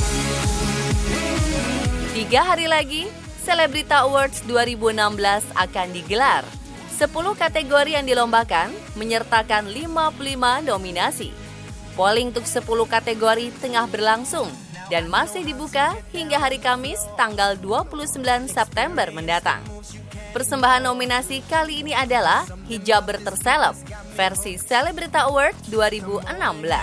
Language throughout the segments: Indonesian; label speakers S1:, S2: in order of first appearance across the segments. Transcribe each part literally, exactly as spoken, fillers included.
S1: Tiga hari lagi, Celebrita Awards dua ribu enam belas akan digelar. sepuluh kategori yang dilombakan menyertakan lima puluh lima nominasi. Polling untuk sepuluh kategori tengah berlangsung dan masih dibuka hingga hari Kamis tanggal dua puluh sembilan September mendatang. Persembahan nominasi kali ini adalah Hijab Terseleb versi Celebrita Award dua ribu enam belas.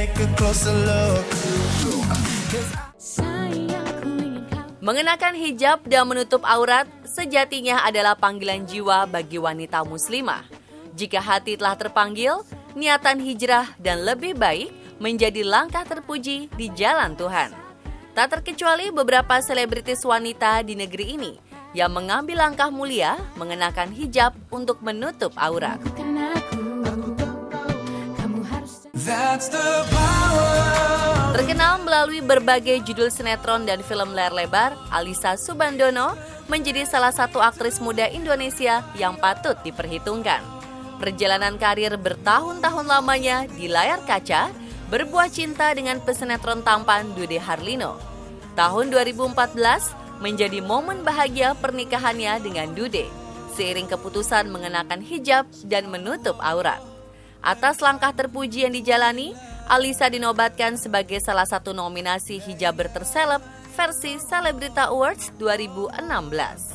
S1: Mengenakan hijab dan menutup aurat sejatinya adalah panggilan jiwa bagi wanita muslimah. Jika hati telah terpanggil, niatan hijrah dan lebih baik menjadi langkah terpuji di jalan Tuhan. Tak terkecuali beberapa selebritis wanita di negeri ini yang mengambil langkah mulia mengenakan hijab untuk menutup aurat. Terkenal melalui berbagai judul sinetron dan film layar lebar, Alyssa Soebandono menjadi salah satu aktris muda Indonesia yang patut diperhitungkan. Perjalanan karir bertahun-tahun lamanya di layar kaca berbuah cinta dengan pesinetron tampan Dude Harlino. Tahun dua ribu empat belas menjadi momen bahagia pernikahannya dengan Dude, seiring keputusan mengenakan hijab dan menutup aurat. Atas langkah terpuji yang dijalani, Alyssa dinobatkan sebagai salah satu nominasi hijab terseleb versi Celebrita Awards dua ribu enam belas.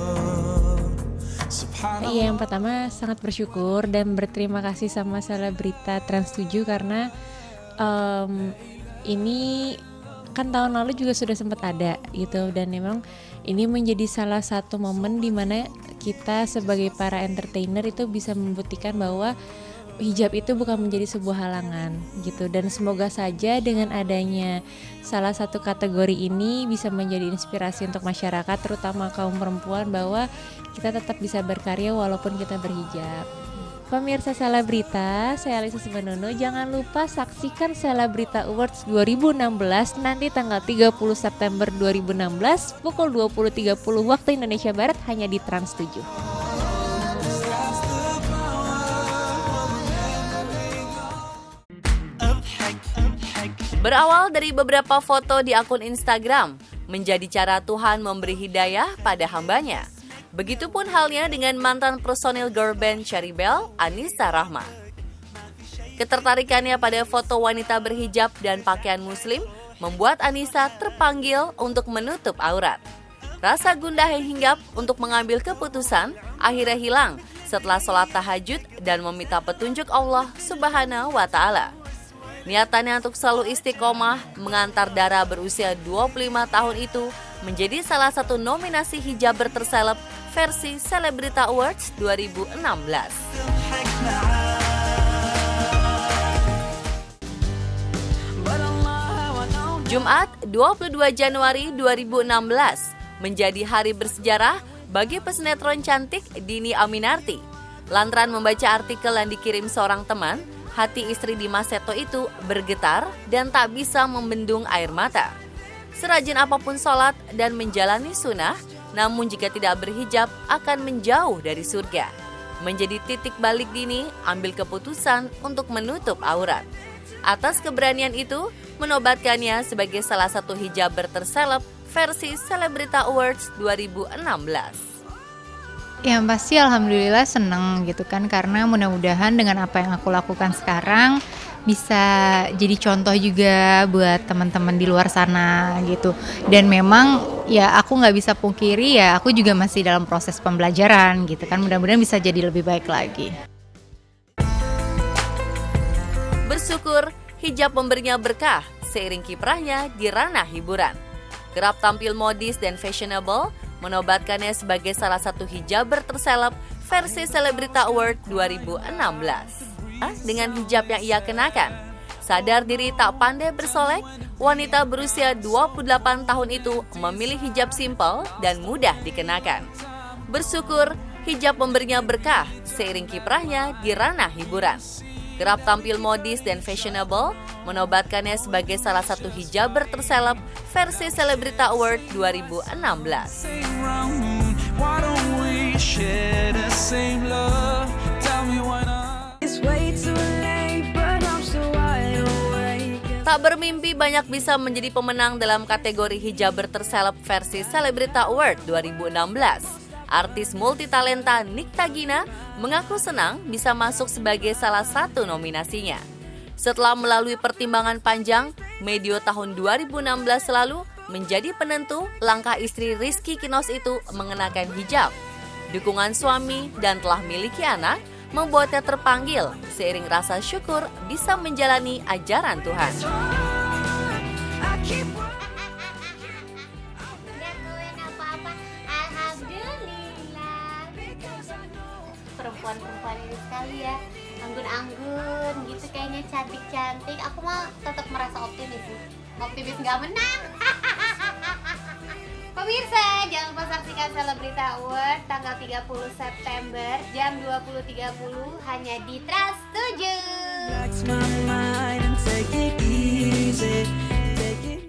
S2: Iya, yang pertama sangat bersyukur dan berterima kasih sama Celebrita Trans tujuh karena um, ini kan tahun lalu juga sudah sempat ada gitu, dan memang ini menjadi salah satu momen di mana kita sebagai para entertainer itu bisa membuktikan bahwa hijab itu bukan menjadi sebuah halangan gitu, dan semoga saja dengan adanya salah satu kategori ini bisa menjadi inspirasi untuk masyarakat, terutama kaum perempuan, bahwa kita tetap bisa berkarya walaupun kita berhijab. Pemirsa Celebrita, saya Alyssa Soebandono, jangan lupa saksikan Celebrita Awards dua ribu enam belas nanti tanggal tiga puluh September dua ribu enam belas pukul dua puluh tiga puluh waktu Indonesia Barat hanya di Trans tujuh.
S1: Berawal dari beberapa foto di akun Instagram, menjadi cara Tuhan memberi hidayah pada hambanya. Begitupun halnya dengan mantan personil girl band Cherry Belle, Anissa Rahma. Ketertarikannya pada foto wanita berhijab dan pakaian muslim membuat Anissa terpanggil untuk menutup aurat. Rasa gundah yang hinggap untuk mengambil keputusan akhirnya hilang setelah sholat tahajud dan meminta petunjuk Allah Subhanahu wa Ta'ala. Niatannya untuk selalu istiqomah mengantar Dara berusia dua puluh lima tahun itu menjadi salah satu nominasi hijab terseleb versi Celebrita Awards dua ribu enam belas. Jumat dua puluh dua Januari dua ribu enam belas menjadi hari bersejarah bagi pesinetron cantik Dhini Aminarti. Lantaran membaca artikel yang dikirim seorang teman, hati istri Dimas Seto itu bergetar dan tak bisa membendung air mata. Serajin apapun sholat dan menjalani sunnah, namun jika tidak berhijab akan menjauh dari surga. Menjadi titik balik Dhini ambil keputusan untuk menutup aurat. Atas keberanian itu, menobatkannya sebagai salah satu hijab terseleb versi Celebrita Awards dua ribu enam belas.
S3: Ya pasti alhamdulillah seneng gitu kan, karena mudah-mudahan dengan apa yang aku lakukan sekarang bisa jadi contoh juga buat teman-teman di luar sana gitu. Dan memang ya aku nggak bisa pungkiri ya aku juga masih dalam proses pembelajaran gitu kan, mudah-mudahan bisa jadi lebih baik lagi.
S1: Bersyukur hijab memberinya berkah seiring kiprahnya di ranah hiburan. Kerap tampil modis dan fashionable, menobatkannya sebagai salah satu hijaber terseleb versi Celebrita Award dua ribu enam belas. Dengan hijab yang ia kenakan, sadar diri tak pandai bersolek, wanita berusia dua puluh delapan tahun itu memilih hijab simpel dan mudah dikenakan. Bersyukur hijab memberinya berkah seiring kiprahnya di ranah hiburan. Kerap tampil modis dan fashionable, menobatkannya sebagai salah satu hijaber terseleb versi Celebrita Award dua ribu enam belas. Tak bermimpi banyak bisa menjadi pemenang dalam kategori hijaber terseleb versi Celebrita Award dua ribu enam belas. Artis multitalenta Nikta Gina mengaku senang bisa masuk sebagai salah satu nominasinya. Setelah melalui pertimbangan panjang, medio tahun dua ribu enam belas lalu menjadi penentu langkah istri Rizky Kinos itu mengenakan hijab. Dukungan suami dan telah miliki anak membuatnya terpanggil seiring rasa syukur bisa menjalani ajaran Tuhan.
S4: Perempuan-perempuan ini sekali ya, anggun-anggun gitu, kayaknya cantik-cantik. Aku mah tetap merasa optimis sih. Optimis nggak menang. Pemirsa, jangan lupa saksikan Celebrita Award tanggal tiga puluh September jam dua puluh tiga puluh hanya di Trans tujuh.